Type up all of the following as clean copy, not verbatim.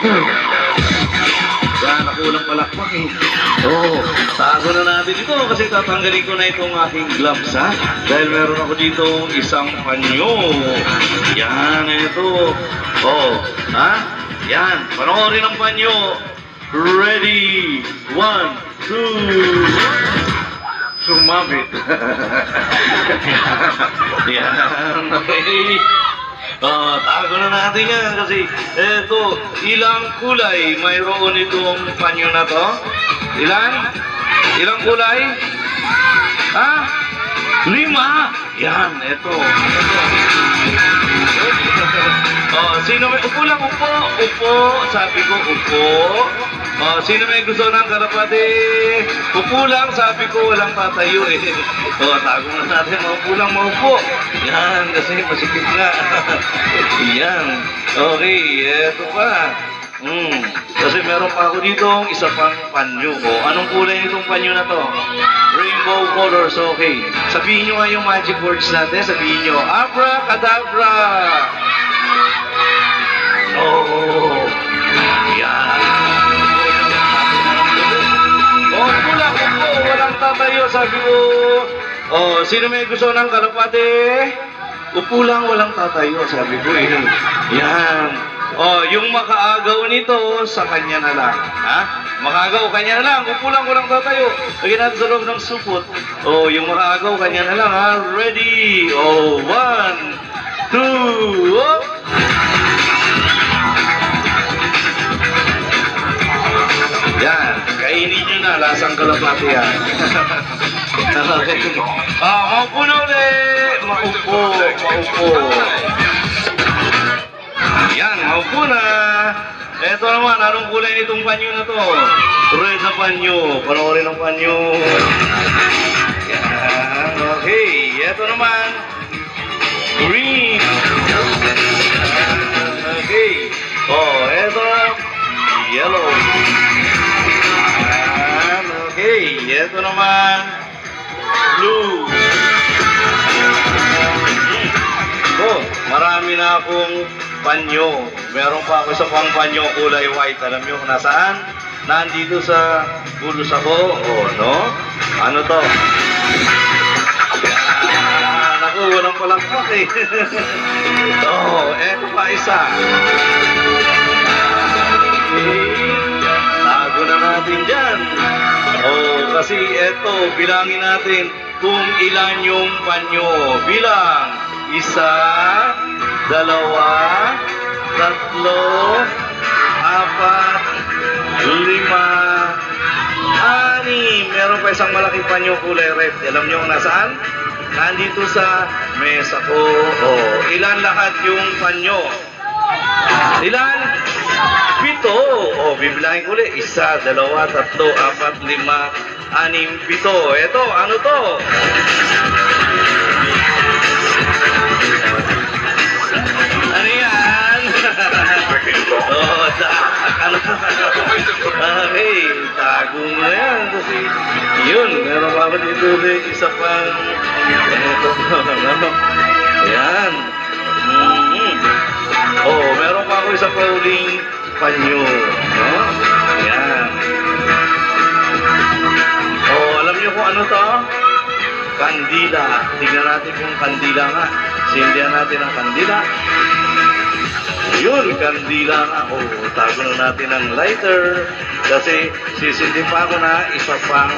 Yan, nakulang palakpak eh. Oo, tago na natin ito kasi tatanggalin ko na itong aking gloves, ha? Dahil meron ako dito isang panyo. Yan, ito. Oo, ha? Yan, panoorin ang panyo. Ready? 1, 2... Sumabit. Yan, okay. Tago na natin yan kasi eto, ilang kulay mayroon itong panyo na to? Ilang kulay? Ha? 5! Yan, eto. Sino may upo lang? Upo. Sabi ko, upo. Sino may gusto ng kalapati? Upo lang, sabi ko, walang tatayo eh. Tago na natin, maupo lang, maupo. Yan, kasi masikip nga. Yan. Okay, eto pa. Kasi meron pa ako dito isa pang panyo. Anong kulay nitong panyo na to? Rainbow colors, okay. Sabihin nyo nga yung magic words natin. Sabihin nyo, abracadabra. Oh, yan. Upo lang, upo. Walang tatayo, sabi ko. Sino may gusto ng kalapate? Upo lang, walang tatayo, sabi ko eh. Yan. Yung makaagaw nito, sa kanya na lang. Ha? Makaagaw, kanya na lang. Upo lang, walang tatayo. Lagyan natin sa loob ng supot. Yung makaagaw, kanya na lang, ha? Ready? 1, 2, up! Yan. Kainin nyo na, lasang kalapati yan. Maupo na ulit. Maupo. Yan, maupo na. Ito naman, anong kulay nitong panyo na to? Red na panyo. Panoorin ang panyo. Yan, okay. Ito naman, green. Okay. Ito, yellow. Yan, okay. Ito naman, blue. Marami na akong panyo. Meron pa ako isa pang panyo kulay white. Alam nyo kung nasaan? Nandito sa bulos ako. No? Ano to? Yan. Ako, walang palakpak eh. Eto pa isa. Tago na natin dyan. Kasi eto, bilangin natin kung ilan yung panyo. Bilang. 1, 2, 3, 4, 5, 6, 6. Meron pa isang malaking panyo kulay red. Alam nyo kung nasaan? Nandito sa mesa ko. Ilan lahat yung panyo? Ilan? 7. Bibilangin ko ulit. 1, 2, 3, 4, 5, 6, 7. Ito, ano to? Ano yan? Okay, tago mo na yan. Kasi, yun, meron pa ba dito ulit isa pang, ayan. Meron pa ako isa pa uling panyo. Ayan. Alam niyo kung ano to? Kandila. Tingnan natin kung kandila nga. Sindihan natin ang kandila. Yun, kandila nga. Tago na natin ang lighter. Kasi sisindi pa ako na isa pang.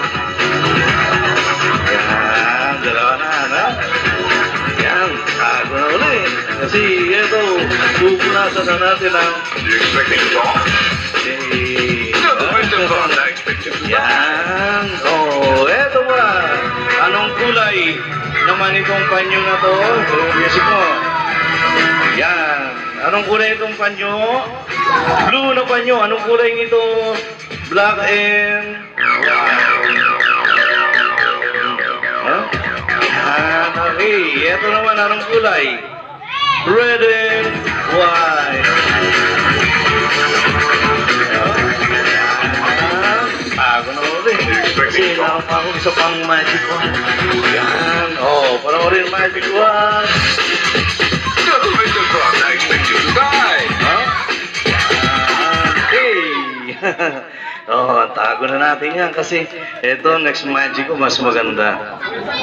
Yan, dalawa na, ha? Yan, tago na ulit. Kasi ito, pupunasan na natin ang. Yan. Eto ba? Anong kulay naman itong panyo na to? Music mo. Yan. Anong kulay itong panyo? Blue na panyo. Anong kulay nito? Black and Yan. Okay. Eto naman, anong kulay? Red and white. Tago na ulit. Kasi naroon pa ako isa pang magic wand. Yan. Panoorin magic wand. Oh, tago na natin yan kasi ito, next magic ko, mas maganda.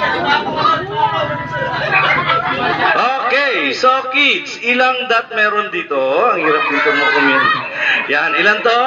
Okay, so kids, ilang dot meron dito? Ang hirap dito mo kumin. Yan, ilan to?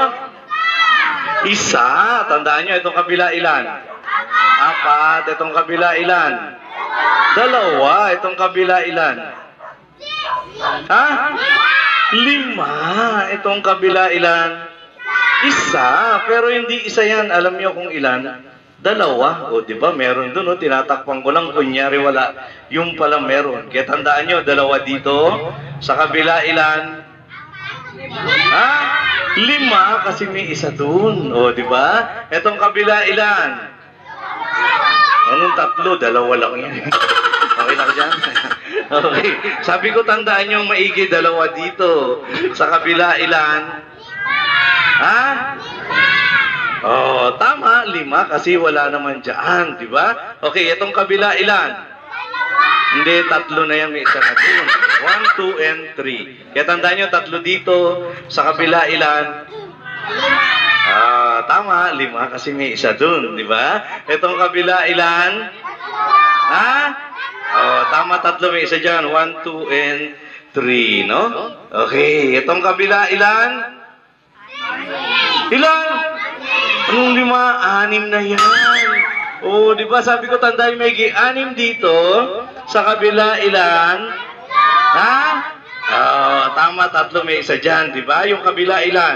Isa. Tandaan nyo, itong kabila ilan? Apat. Itong kabila ilan? Dalawa. Itong kabila ilan? Ha? Lima. Itong kabila ilan? Isa. Pero hindi isa yan. Alam nyo kung ilan? Dalawa. O, di ba? Meron dun. O, tinatakpan ko lang. Kunyari wala. Yung pala meron. Kaya tandaan nyo, dalawa dito. Sa kabila ilan? Ha? Lima. Kasi may isa dun. O, di ba? Etong kabila ilan? Anong tatlo? Dalawa lang yan. Okay na ka dyan? Okay. Sabi ko, tandaan nyo maigi. Dalawa dito. Sa kabila ilan? Ha? Oh, tama, lima kasi wala naman dyan, di ba? Okay, itong kabila ilan? Hindi, tatlo na yan, may isa na dun. 1, 2, and 3. Kaya tandaan nyo, tatlo dito, sa kabila ilan? Ah, tama, lima kasi may isa dun, di ba? Itong kabila ilan? Ha? Oh, tama, tatlo, may isa dyan. 1, 2, and 3, no? Okay, itong kabila ilan? Ilan? Anong lima? 6 na yan. Oh, di ba sabi ko tandaan may 6 dito. Sa kabila ilan? Ha? Oh, tama, tatlo may isa dyan, di ba? Yung kabila ilan?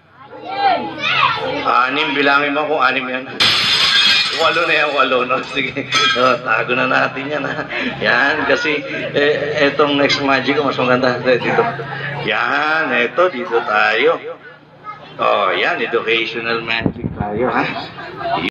6, bilangin mo kung 6 yan. 8 na yan, 8, no? Sige, oh, tago na natin yan, ha? Yan, kasi etong next magic ko mas maganda dito. Yan, eto, dito tayo. Oh, yan, educational magic tayo, ha?